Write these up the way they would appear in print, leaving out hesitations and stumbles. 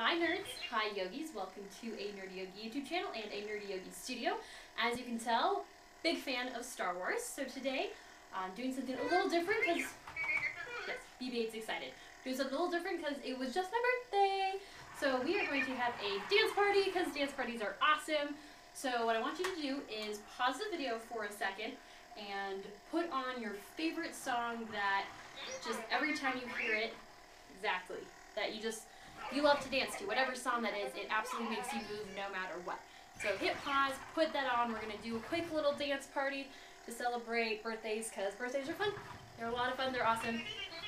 Hi nerds, hi yogis, welcome to a Nerdy Yogi YouTube channel and a Nerdy Yogi studio. As you can tell, big fan of Star Wars, so today I'm doing something a little different because, yes, BB-8's excited. Doing something a little different because it was just my birthday. So we are going to have a dance party because dance parties are awesome. So what I want you to do is pause the video for a second and put on your favorite song that just every time you hear it, exactly, that you love to dance to, whatever song that is, it absolutely makes you move no matter what. So hit pause, put that on, we're going to do a quick little dance party to celebrate birthdays, because birthdays are fun. They're a lot of fun, they're awesome.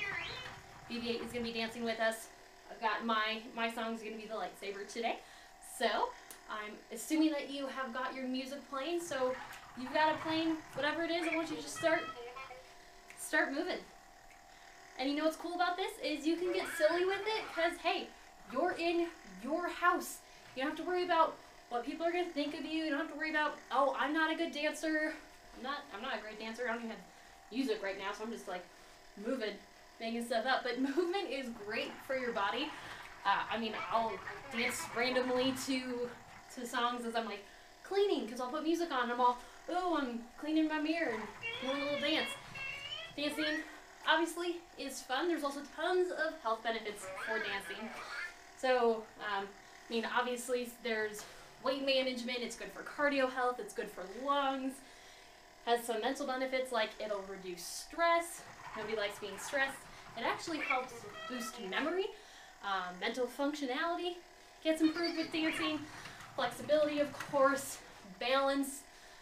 BB-8 is going to be dancing with us. I've got my song is going to be the lightsaber today. So I'm assuming that you have got your music playing, so you've got it playing, whatever it is, I want you to just start moving. And you know what's cool about this is you can get silly with it because, hey, you're in your house. You don't have to worry about what people are going to think of you. You don't have to worry about, oh, I'm not a good dancer. I'm not a great dancer. I don't even have music right now, so I'm just like moving, making stuff up. But movement is great for your body. I mean, I'll dance randomly to songs as I'm like cleaning because I'll put music on and I'm all, oh, I'm cleaning my mirror and doing a little dance. Dancing obviously is fun. There's also tons of health benefits for dancing. So, I mean, obviously there's weight management, it's good for cardio health, it's good for lungs, has some mental benefits like it'll reduce stress. Nobody likes being stressed. It actually helps boost memory, mental functionality gets improved with dancing, flexibility of course, balance,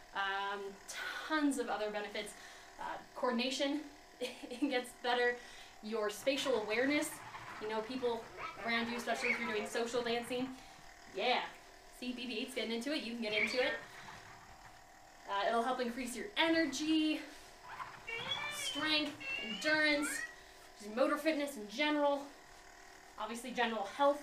tons of other benefits, coordination. It gets better, your spatial awareness, you know, people around you, especially if you're doing social dancing. Yeah, see, BB-8's getting into it, you can get into it. It'll help increase your energy, strength, endurance, just motor fitness in general, obviously general health,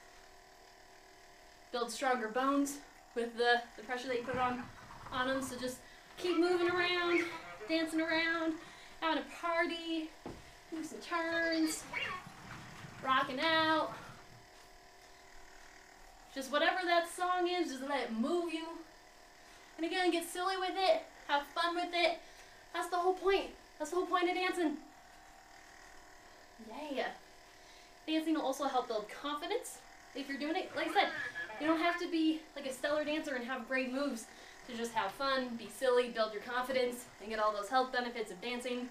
build stronger bones with the pressure that you put on them, so just keep moving around, dancing around, having a party, do some turns, rocking out. Just whatever that song is, just let it move you. And again, get silly with it, have fun with it. That's the whole point. That's the whole point of dancing. Yeah. Dancing will also help build confidence if you're doing it. Like I said, you don't have to be like a stellar dancer and have great moves. To just have fun, be silly, build your confidence, and get all those health benefits of dancing.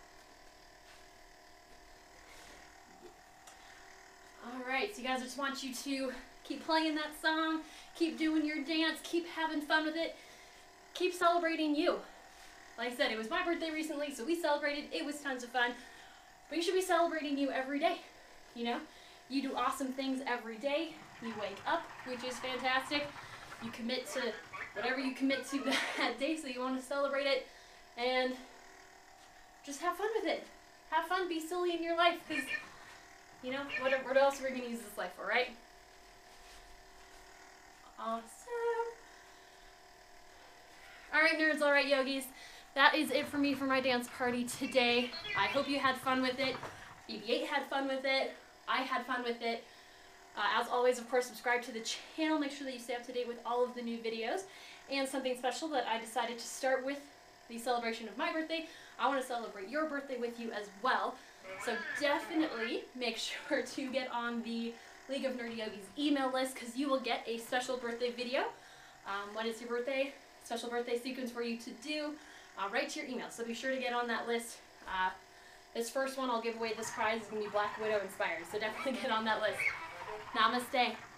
Alright, so you guys, I just want you to keep playing that song, keep doing your dance, keep having fun with it, keep celebrating you. Like I said, it was my birthday recently, so we celebrated, it was tons of fun. But you should be celebrating you every day, you know? You do awesome things every day, you wake up, which is fantastic, you commit to whatever you commit to that day, so you want to celebrate it, and just have fun with it. Have fun, be silly in your life, because, you know, what else are we going to use this life for, right? Awesome. Alright nerds, alright yogis, that is it for me for my dance party today. I hope you had fun with it. BB-8 had fun with it. I had fun with it. As always, of course, subscribe to the channel. Make sure that you stay up to date with all of the new videos. And something special that I decided to start with the celebration of my birthday. I want to celebrate your birthday with you as well. So definitely make sure to get on the League of Nerdy Yogis email list because you will get a special birthday video. When it's your birthday, special birthday sequence for you to do right to your email. So be sure to get on that list. This first one I'll give away this prize is going to be Black Widow inspired. So definitely get on that list. Namaste.